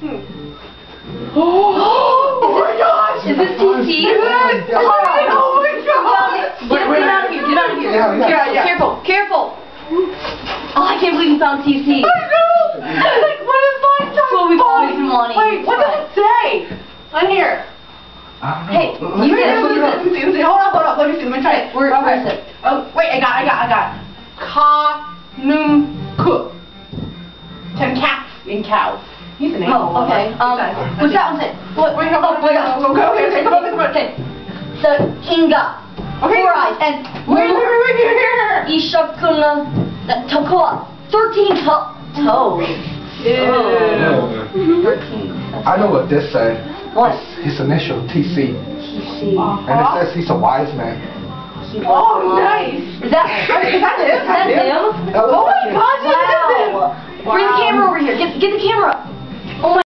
Oh my gosh! Is this TC? Oh my god! Get out of here! Get out of here! Yeah. Careful! Oh, I can't believe you found TC. I know! Like, what is my time? That's what we've always been wanting. Wait, what does it say? On here. Hey, you said Let me see. Hold up. Let me see. Let me try it. Where is it? Oh, wait, I got it. Ka-num-ku. 10 cats and cows. He's an animal. Oh, okay. What's that one say? What? Wait, come on. Okay, come on. Okay. The Inga. Okay. 4 eyes. And Wait, here. Ishakuna. Takoa. 13 toes. Ew. 13. I know what this says. What? His initial, TC. TC. And it says he's a wise man. Oh, nice. Is that him? That Oh was my gosh, Wow. Bring the camera over here. Get the camera.